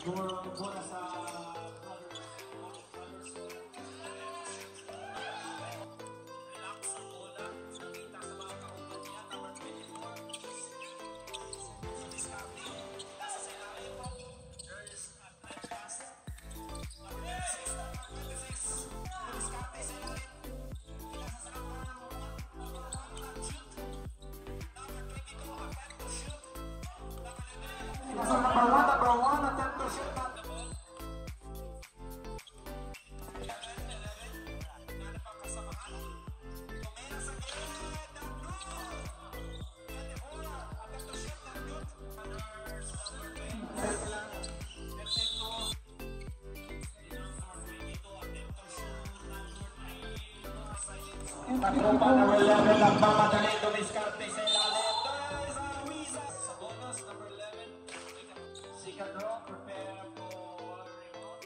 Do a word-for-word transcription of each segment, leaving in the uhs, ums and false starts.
Mula sa So number one, number one, attempt to shoot that. Tropa number eleven, nagmamadali dumiskarte sa ilalim. Sa bonus, number eleven, second row, prepare for rebound.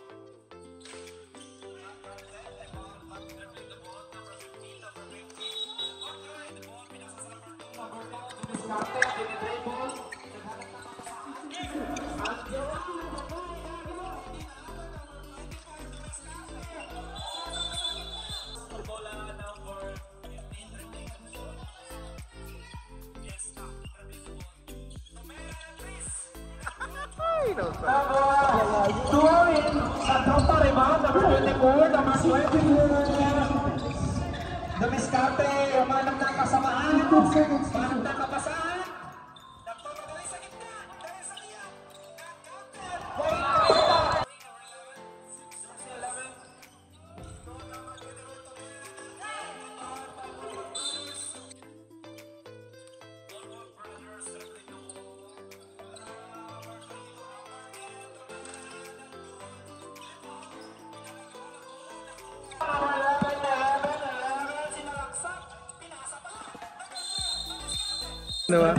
Number two, dumiskarte, dinidribble. Tuwawin sa tropa rebound, number twenty-four, number twenty. Dumiskarte, umanap na kasamaan, umanap na kapasaan. Nagpapagaling sa gitna, dahil sa liyan. Ano ba?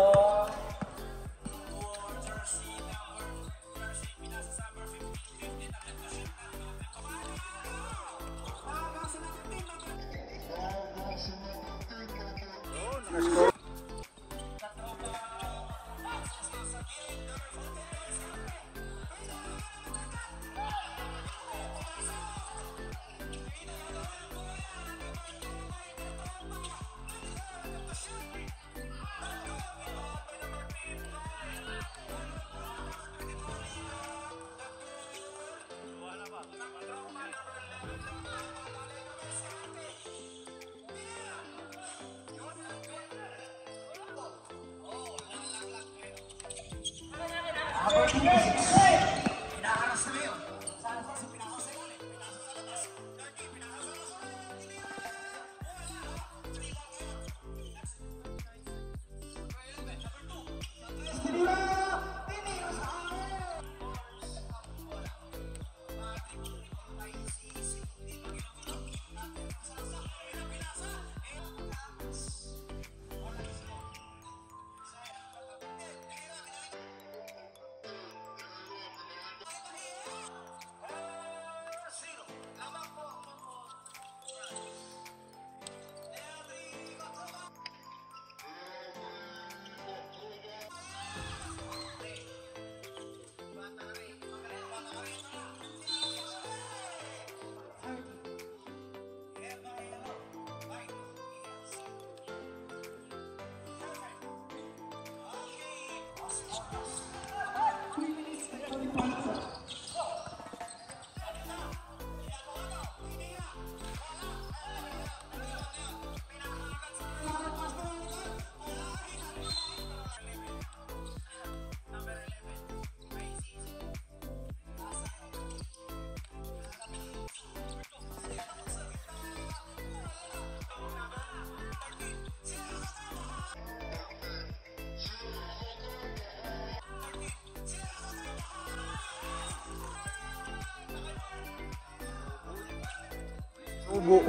Ubo.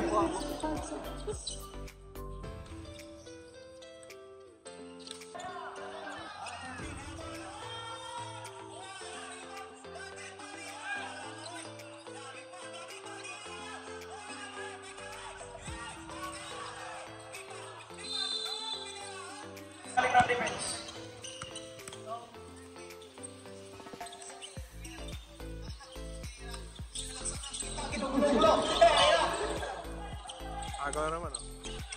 Balik ng defense. Iba naman, oh.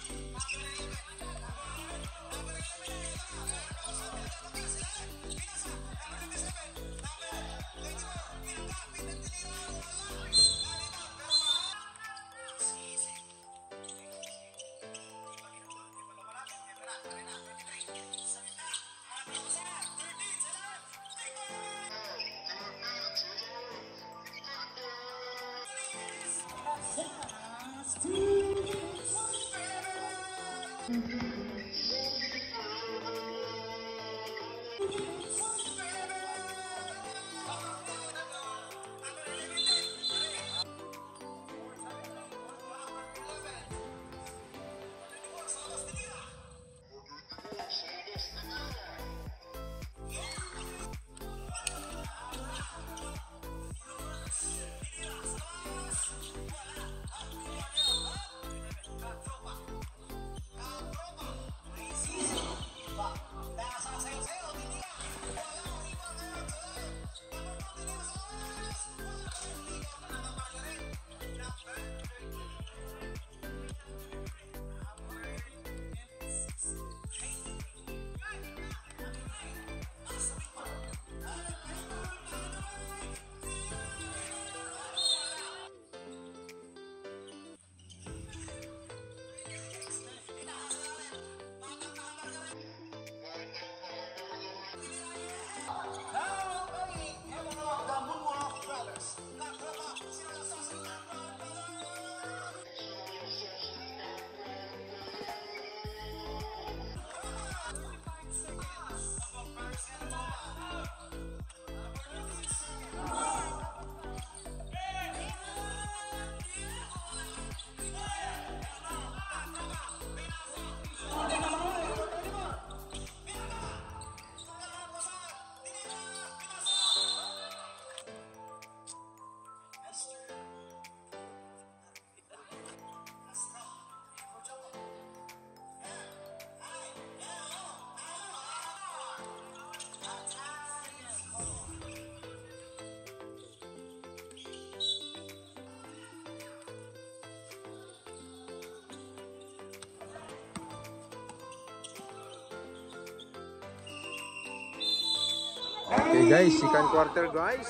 Oke guys, second quarter guys.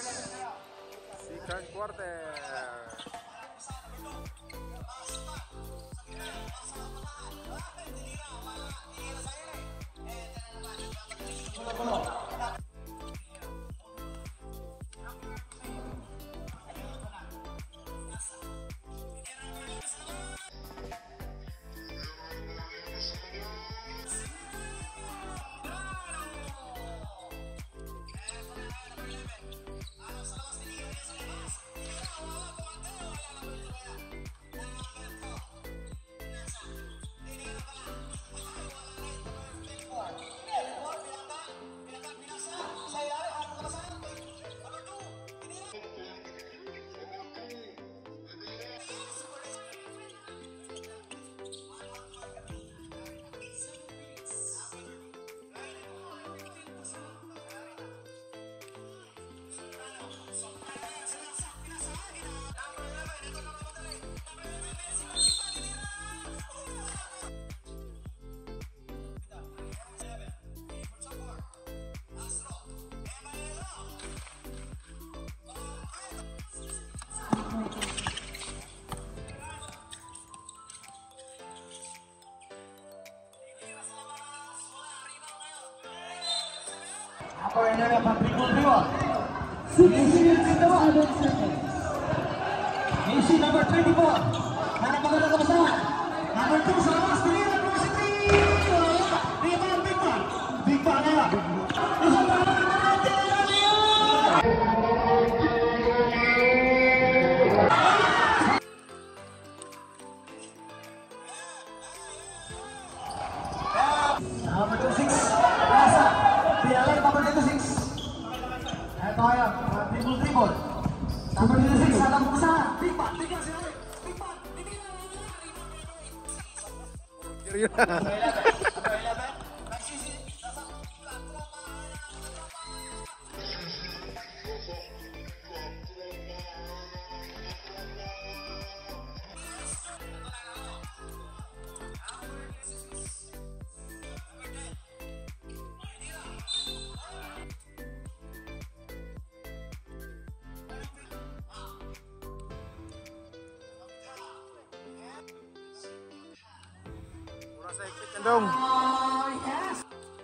Second quarter. Apa yang ada Patrick Mulriwa? Misi number twenty-four. Mana pengguna kebesaran? Number two selamat sendiri University. Big man, big man, big man ya. Number two six. Rasa. Piala number two six. Ito ya, dribble dribble. Number two six ada kebesaran. Big man, big man sendiri. Big man. Napakasahigpit yan dong. Oh, yes.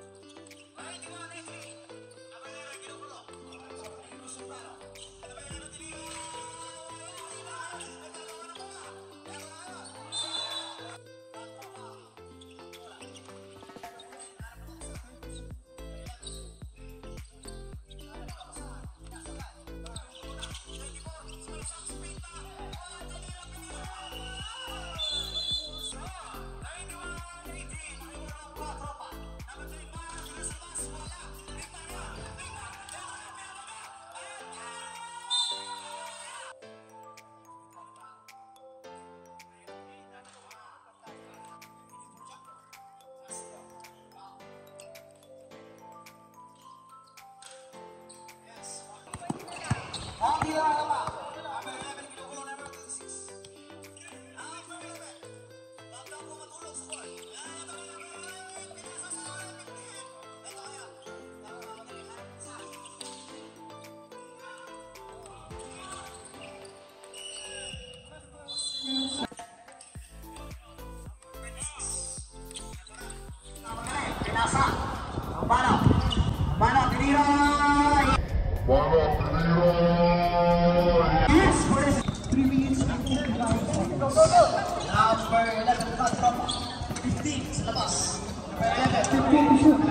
Pinasa, Bano, Bano, Piniro. Bano, Piniro. Yes, for this three minutes. Go, go, go. Number eleven, fifteen, sa labas. Number eleven, fifteen to shoot.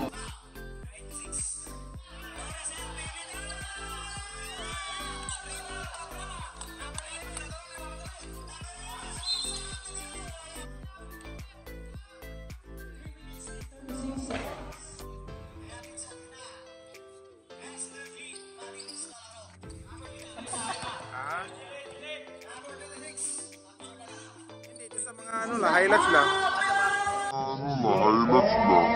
Ano lah, highlights lang. Ano na, highlights lang.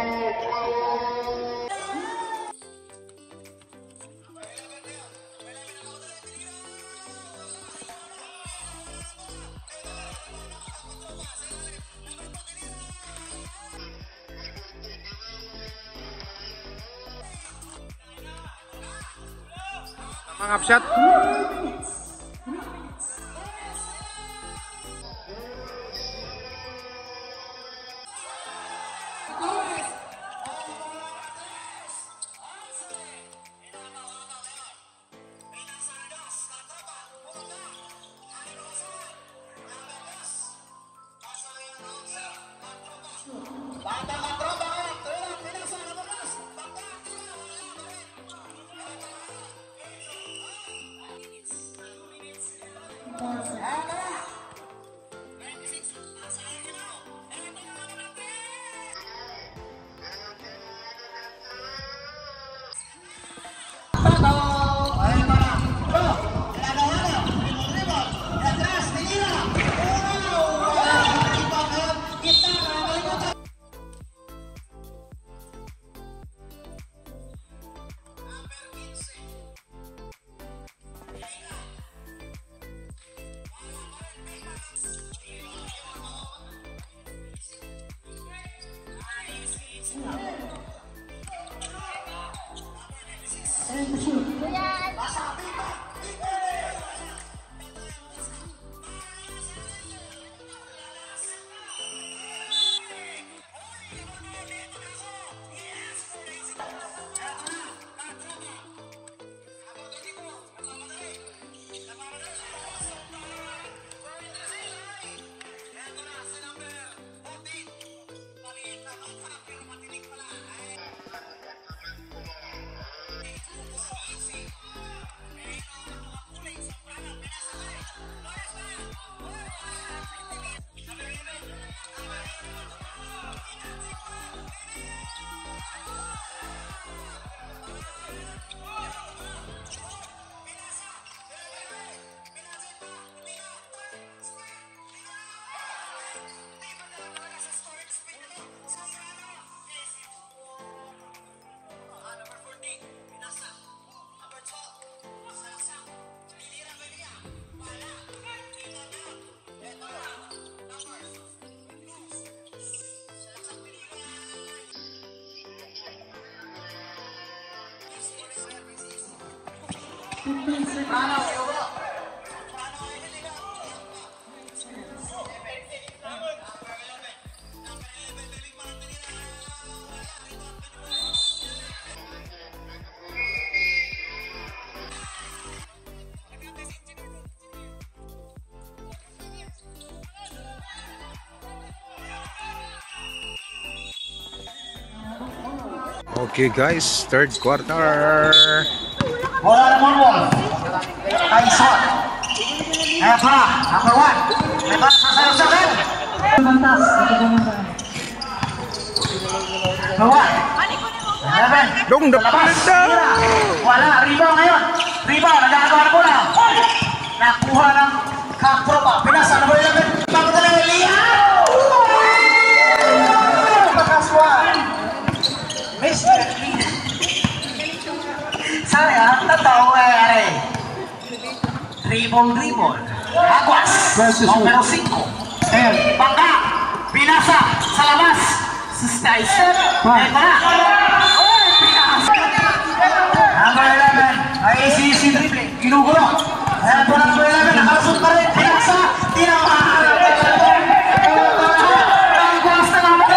Mga shot. Okay guys, third quarter. Bola naman wall. Tyson. Eto na, number one. Eto na, sasayaw sa red. Bantas. Number one. Eleven. Dong, dapat daw. Wala, rebound ngayon. Rebound, nagagawa na bola. Nakuha ng kapropa. Pinasa, number eleven. Bago na lang, Liao! Pakaswan. Mister Lee. Saya totoo eh. Dribble, dribble. Aguas. Numero cinco. Bangka. Pinasa. Sa labas. Tyson. Eto na. Pinasa. Number eleven. Ay si si dribbling. Ginugulo. Eto na number eleven. Nakalusot pa rin. Pinasa. Tinamaan. Aguas na naman.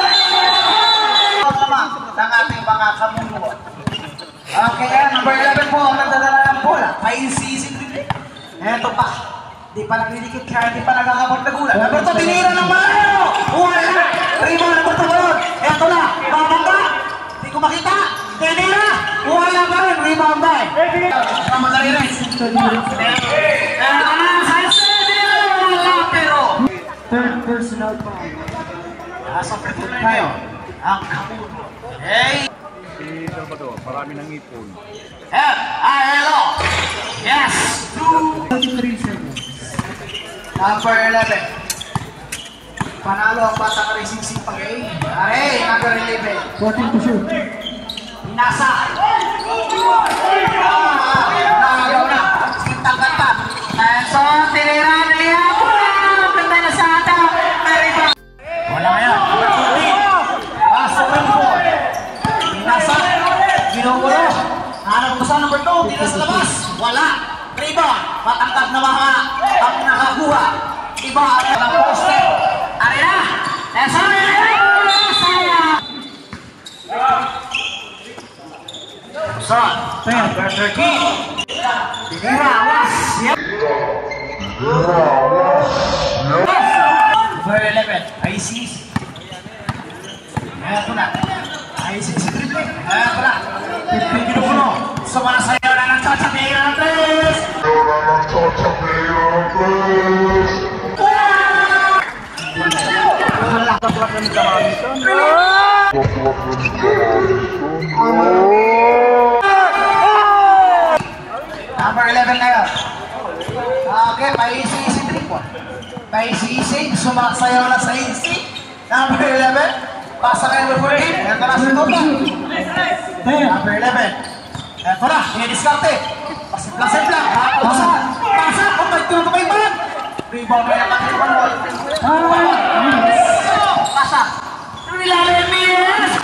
Ng ating mga kamunduan. Okay, kaya number eleven po ang nagdadala ng bola. Ay si si dribbling. Eto pa. Di pa nagdidikit kaya di pa nagkakapag na gula. Number two, tinira ng malayo. Wala. Rebound number two doon. Eto na. Babangga. Di ko makita. Tinira. Wala pa rin. Rebound ba eh. Kamadali rin. Eto na. Wala pero. Third personal foul. Nasa preto tayo. Ang kamuno. Hey. Si Salvador, marami ng ipon. Eh, ah, hello. Yes. Two. twenty-three seconds. Number eleven. Panalo ang bata ka rin singsing pag-aim. Aray, number eleven. fourteen to shoot. Pinasa. Ah, nakagaw na. Kanta-kanta. So, tinira niya. Kanta na sa ata. Mariba. Wala ngayon. Pasok ng ball. Pinasa. Ginugulo. Hanap ko sa number two. Tira sa labas. Wala. Rebound. Matangkad na mga ang nakakuha. Iba ang poster. Arena. Esa. Son. Number thirteen. Tinira. Awas. Number eleven. I C C. Eto na. I C C triple. Eto na. Ginugulo. So, para sa'yo na ng chachapiga ng tres. Number eleven ngayon. Okay, pa-easy-easy triple. Pa-easy-easy, sumasayaw na sa easy. Number eleven, pasa kayo number fourteen. Ito na si Tota. Number eleven. Ito na, i-discarte. Pasip-lasip lang. Pasa, pasa, kung may tumatapay ba? Rebound na naman yung ball. Pasa. Nilalim yes.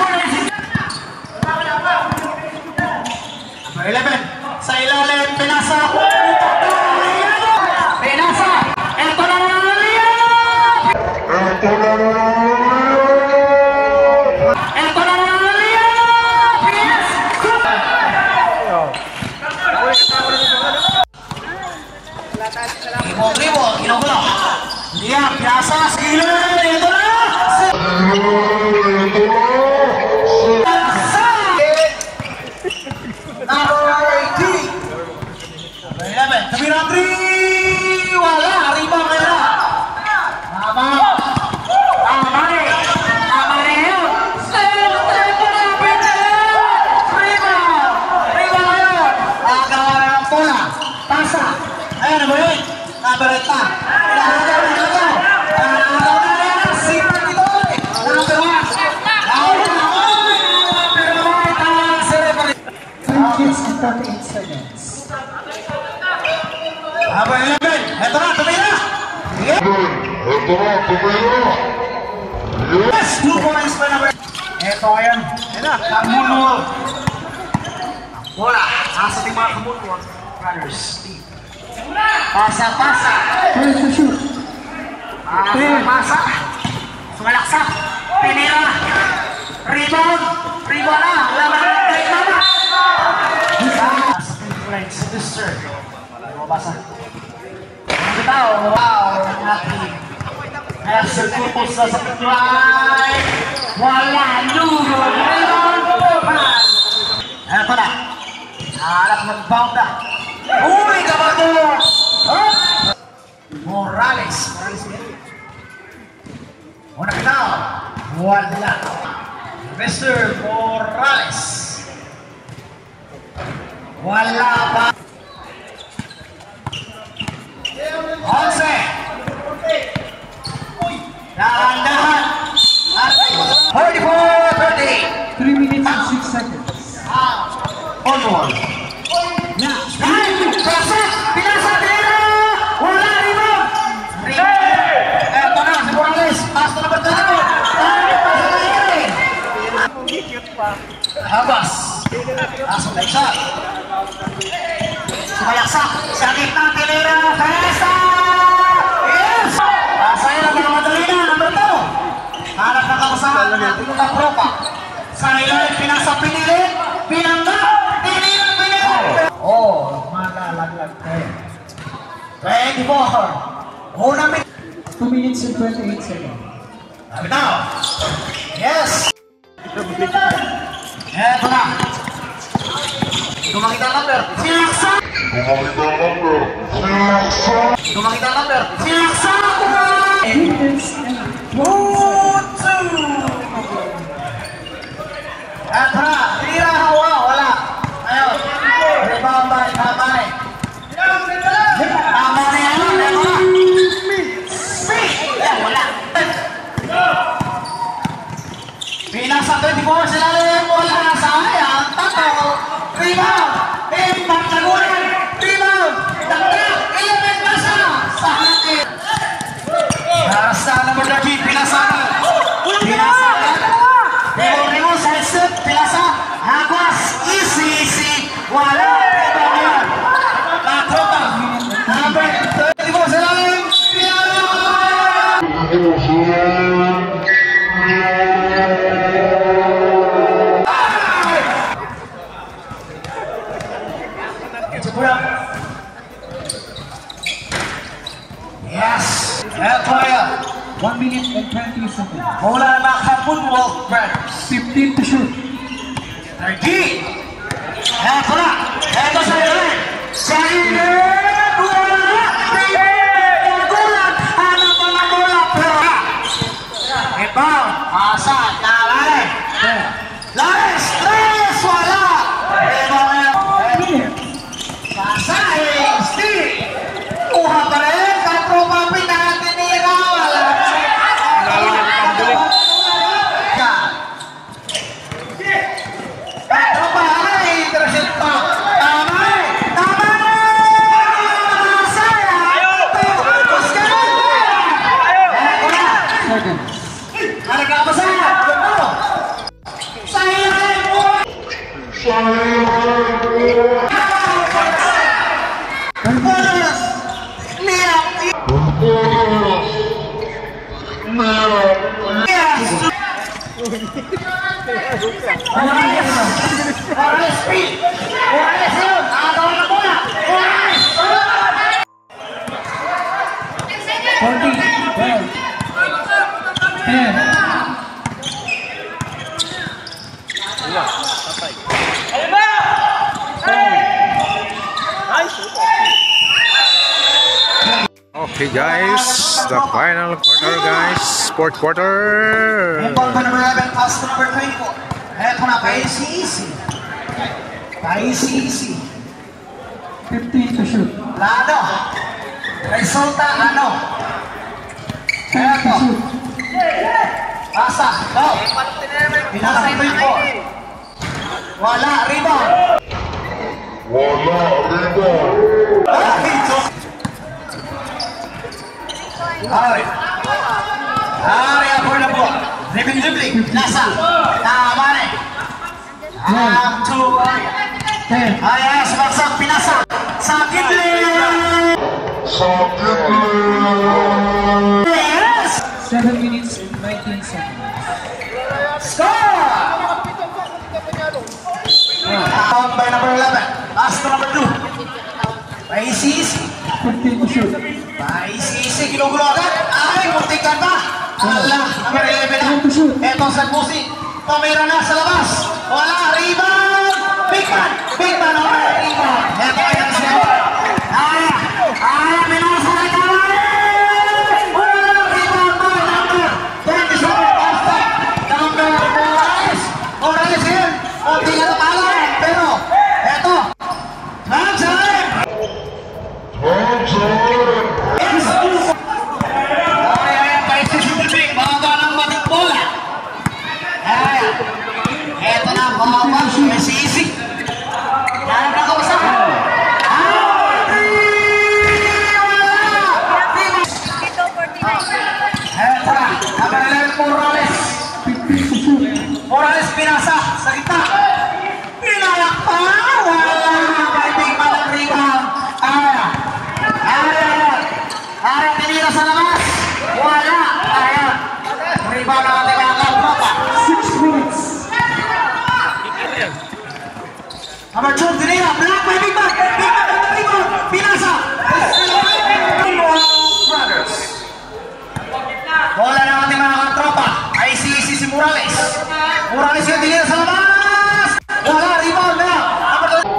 Number eleven. Sa ilalim, pinasa. Pinasa. Ito na naman liyan. Ito na naman. Ito na naman liyan. Yes. Ribol, ginugulo. Liyan, pinasa. Skiller. Ito na. Number eighteen. Number eleven. Tumira three. Wala. Rebound kayo na. Tama. Tama rin. Tama rin yun. Step, step, step, rebound. Rebound kayo. Agawa na ng bola. Pasa. Ayan, number eight. Number eight pa. Pinahagaw na ito. Pinahagaw na yan. Sipan ito. Number one. thirty-eight seconds. Number eleven. Ito na, tumira. Yes. Ito na, tumira. Yes, two points for number. Ito ngayon. Ito na, kamuno. Bola. Nasa ating mga kamuno. Brothers. Pasa, pasa. First to shoot. Pasa, pasa. Sumalaksak. Pinira. Rebound. Rebound na. Laban na. Kay mama. Nasa pinflex. Sister. Bumabasa. Ang tao. Wow. Ang ating. Nasa kupos na sa pinflex. Wala. Lugo. Rebound. naman. Eto na. Hanap ng bound na. Uy, kabato! Huh? Morales. Morales. Una kita. Wala. Mister Morales. Wala pa. Onse. Dahan-dahan. forty-four thirty. three minutes and six seconds. On one. Nah, Pinasa, Pinasa, Pinasa. Wala rito. Eto na, si Morales. Pass na naman dito. Habas. Pasok na isa. Sumayaksak. Sa gitna, Pinera. Pinasa. Yes! Pasaya lang ng Madalena. Number two. Hanap na kapasahan ng ating mga tropa. Sa ilalim, Pinasa, pinilit. Pinangga. Pinilit, pinilit. Oh, malalaglag tayo. twenty-four. Unang minute. two minutes and twenty-eight seconds. Sabi na. Yes. Eto na. Tumakita ang number. Sinaksa. Kumakita ang number. Sinaksa. Tumakita ang number. Sinaksa. eight minutes and One, two. Eto na. Tira, hawa. Wala. Ayun. Rebound by Kamane. Kamane yan. Eto na. Speed. Yan, wala. Pinasa twenty-four sila rin. Wala na sayang. Tato. Rebound. Impact na gulan. Rebound. Dagdag. Eleven pasa. Sa akin. Nasa number thirty. Pinasa na. Pinasa na. Remo-remo sa headset. Pinasa. Hagwas. Easy, easy. Wala. Rebound yan. Katrota. Number twenty-four sila rin. Yes! Eto yan. one minute and twenty seconds. Mula na Moonwalk Brothers. fifteen to shoot. thirty! Eto na! Eto sa iyo rin! Sa iyo! Wala! Gulat! Ano pa na gulat? Pero rebound! Asa! Nalari! Lares! Lares! Wala! Rebound yan! Pasahin! Steve! Kuha pa rin! Katropa pinatinira! Wala! Katropa! Ay! Intercept pa! Tama eh! Tama na! Sayang! Tapos ka na! Eto na! Seconds. Halaga ba sayang? Ano? Sayang! Bonus! Liyak! Yes! Morales! Morales speed! Morales yun! Nakagawa na bola! Morales! forty. twelve. ten. Okay guys, the final quarter guys, fourth quarter. Ball by number eleven, pass to number twenty-four. Eto na, ka-easy-easy. Ka-easy-easy. fifteen to shoot. Lano. Resulta, Lano. ten to Eto. shoot. Pasa, go. Pinasa yung twenty-four. Wala, rebound. Wala, rebound. Ay, Diyos. Ari. Ari, ako na po. Dribbling-dribbling. Nasa. Tama na eh. One, two, ay. ten. Ay, ay, sumaksak, pinasa. Sa gitli. Sakit Yes! seven minutes and nineteen seconds. Score! Out by number eleven. Pass to number two. Paisisi. fifteen to shoot. Paisisi. Ginugulo agad. Ay, muntikan pa. Ala, number eleven na. Eto sa Musi. Pamira na sa labas. Wala, rebound! Big man! Big man, wala, rebound! Eto yan siya. Ay, ay, minasa na kamay! Wala, rebound by number twenty-seven, Basta. Number Morales. Morales yun. Kunti na napalan, pero, eto. Nagsalim! Yes! Ay, ay, ay, paisi si Tibig. Baba ng mating bola. Ay, eto na, baba. May sisig. Yan na kausa. Eto na, number eleven, Morales. Morales pinasa sa gitna. Pinayak pa. Wala. May big man ang rebound. Ay, ay, ay, tinira sa labas. Wala. Ay, rebound ang ating mga katropa. Six minutes. Number two, tinira. Black by big man. Big man ang rebound. Pinasa. Brothers. Bola ng ating mga katropa. Ay si si si Morales. Morales yung tinira sa labas. Wala. Rebound na. Number two.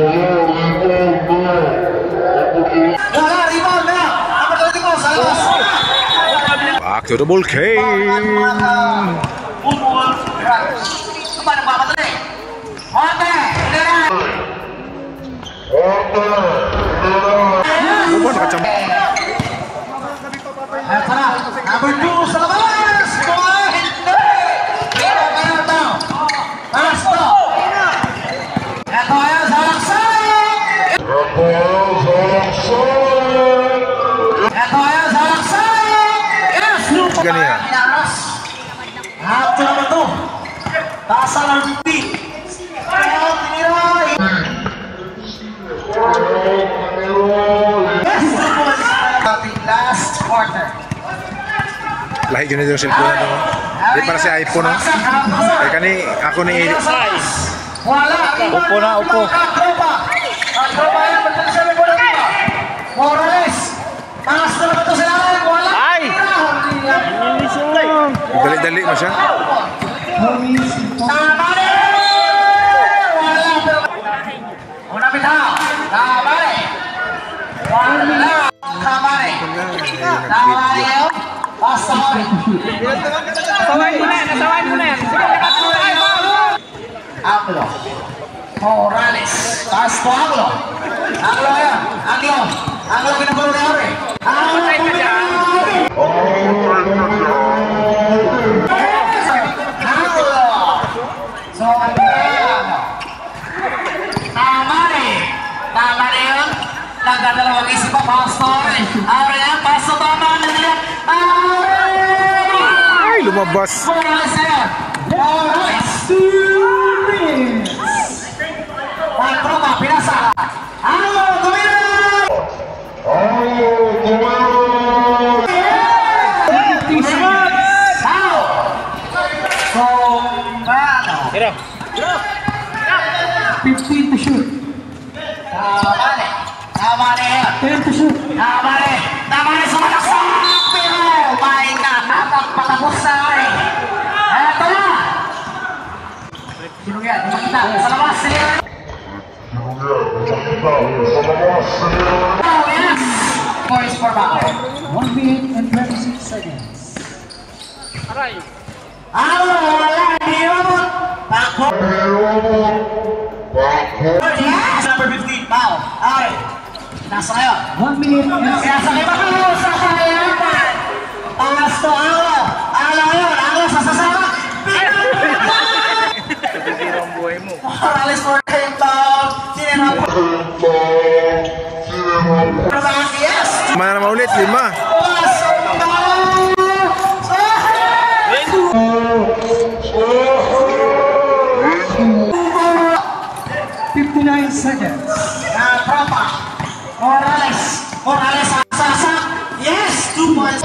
Wala. Rebound na. Number twenty-four sa labas. Back to the ball game. Paano papatuloy? Honte! Tinira! Oh, nakachamba. Eto na, number two sa labas! Boy, hindi! Dito, kaya ito. Pass to. Eto yan sa laksay! Eto yan sa laksay! Yes! Ganyan. Inaras. At number two. Taas sa Larbi. Kaya tinira. Yes! Two points. Ating last quarter. Lahi yun yung cellphone na ito. Di para sa iPhone, no? Eh, kani, ako ni... Wala. Upo na, upo. Katropa. Katropa yan. Bertensya may bola dito. Morales. Taas na naman ito sila. Wala. Ay! Dali-dali mo siya. Four minutes in total. Tama rin. Wala. Una bitaw. Tama rin. Wala. Tama rin. Tama rin. Basta mo rin. Nasawain mo na yan, nasawain mo na yan. Sige, nakatuloy mo. Anglo. Morales. Taas po Anglo. Anglo yan. Anglo. Anglo kinapuro na yun. Anglo kinapuro. Anglo. So, ayan. Tama rin. Tama rin yun. Nagdadalawang isip pa. Pastor. Ari yan. Pastor tama na niya. Ari. Ay, lumabas. Morales na yan. Morales. Two minutes. Ang tropa, pinasa. Anglo, tumira! Fifty seconds. Sao! Sombano. Fifteen to shoot. Tama rin. Tama rin. Ten to shoot. Tama rin. Tama rin sa malaksak. Pero, may nakatap patapos na rin. Eto na. Sino yan? Di makita. Sa labas. Sige. Oh, yes. Points for Bao. One minute and twenty-six seconds. Anglo, wala. Hindi yun. Bako. Yes. Number fifteen. Bao. Ay. Nasa ngayon. One minute and Kaya sa iba ko sa kayaman. Taas to Anglo. Anglo yun. Anglo sa sasama. Morales for Kempton. Sinirap. Yes. Mana naman ulit, lima. fifty-nine seconds. Tropa. Morales. Morales sasa. Yes. Two points.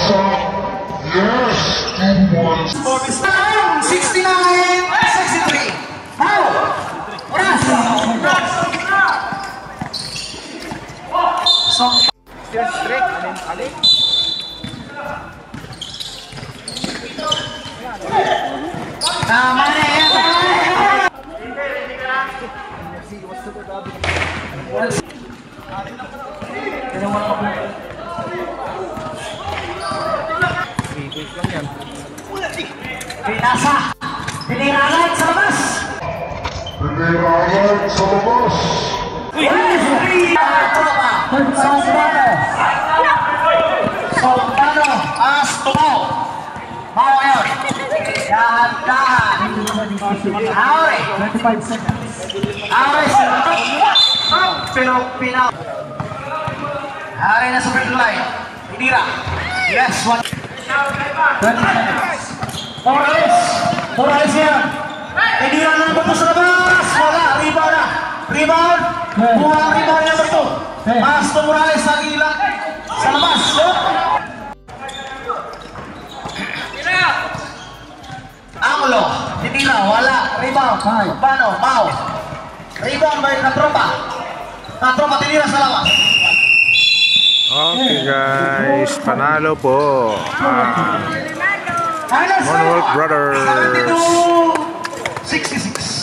sixty-nine sixty-three. Now. Oras. So. Tama na yan. Pinasa. Piniralan sa labas. Piniralan sa labas. Soldano. Soldano. As tumaw. Mau ngayon. Dahan-dahan. Aure. twenty-five seconds. Aure sinunod. Pero pinaw. Aure na sa front line. Pinira. Yes, one. twenty seconds. Morales. Morales yan. Pinira na ba ito sa labas? Wala. Rebound na. Rebound. Buha ang rebound na ba ito? Pasto Morales sa gila. Sa labas. Angulo. Pinira. Wala. Rebound. Bano. Mau. Rebound ba yung katropa? Katropa tinira sa labas. Okay guys, panalo po ang Moonwalk Brothers. seventy-two sixty-six.